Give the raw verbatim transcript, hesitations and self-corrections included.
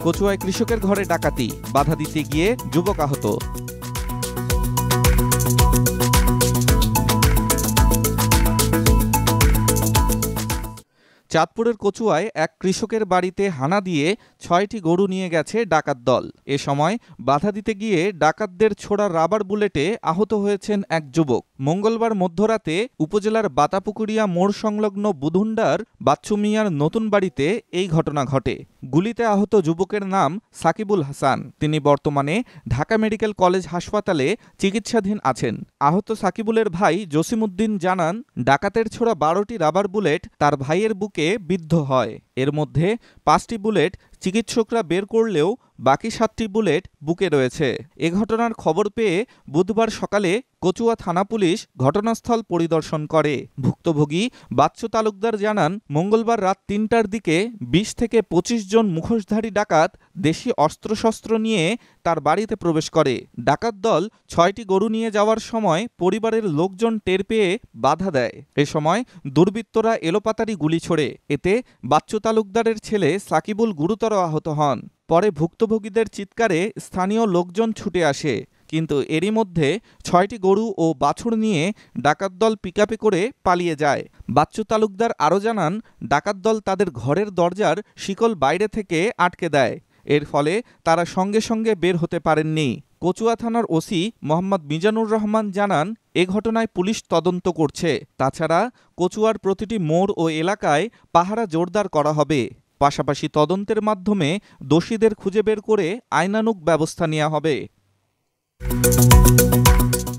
কচুয়ায় কৃষকের ঘরে ডাকাতি, বাধা দিতে গিয়ে যুবক আহত। চাঁদপুরের কচুয়ায় এক কৃষকের বাড়িতে হানা দিয়ে ছয়টি গরু নিয়ে গেছে ডাকাত দল। এ সময় বাধা দিতে গিয়ে ডাকাতদের ছোড়া রাবার বুলেটে আহত হয়েছেন এক যুবক। মঙ্গলবার মধ্যরাতে উপজেলার বাতাপুকুরিয়া মোড় সংলগ্ন বুধুন্ডার বাচ্চু মিয়ার নতুন বাড়িতে এই ঘটনা ঘটে। গুলিতে আহত যুবকের নাম সাকিবুল হাসান। তিনি বর্তমানে ঢাকা মেডিকেল কলেজ হাসপাতালে চিকিৎসাধীন আছেন। আহত সাকিবুলের ভাই জসিমউদ্দিন জানান, ডাকাতের ছোড়া বারোটি রাবার বুলেট তার ভাইয়ের বুকে বিদ্ধ হয়। এর মধ্যে পাঁচটি বুলেট চিকিৎসকরা বের করলেও বাকি সাতটি বুলেট বুকে রয়েছে। এ ঘটনার খবর পেয়ে বুধবার সকালে কচুয়া থানা পুলিশ ঘটনাস্থল পরিদর্শন করে। ভুক্তভোগী বাচ্চু তালুকদার জানান, মঙ্গলবার রাত তিনটার দিকে বিশ থেকে পঁচিশ জন মুখোশধারী ডাকাত দেশি অস্ত্রশস্ত্র নিয়ে তার বাড়িতে প্রবেশ করে। ডাকাত দল ছয়টি গরু নিয়ে যাওয়ার সময় পরিবারের লোকজন টের পেয়ে বাধা দেয়। এ সময় দুর্বৃত্তরা এলোপাতাড়ি গুলি ছোড়ে। এতে বাচ্চু তালুকদারের ছেলে সাকিবুল গুরুতর আহত হন। পরে ভুক্তভোগীদের চিৎকারে স্থানীয় লোকজন ছুটে আসে, কিন্তু এরই মধ্যে ছয়টি গরু ও বাছুর নিয়ে ডাকাত দল পিকআপে করে পালিয়ে যায়। বাচ্চু তালুকদার আরও জানান, ডাকাত দল তাদের ঘরের দরজার শিকল বাইরে থেকে আটকে দেয়। এর ফলে তারা সঙ্গে সঙ্গে বের হতে পারেননি। কচুয়া থানার ওসি মোহাম্মদ মিজানুর রহমান জানান, এ ঘটনায় পুলিশ তদন্ত করছে। তাছাড়া কচুয়ার প্রতিটি মোড় ও এলাকায় পাহারা জোরদার করা হবে। পাশাপাশি তদন্তের মাধ্যমে দোষীদের খুঁজে বের করে আইনানুগ ব্যবস্থা নেওয়া হবে।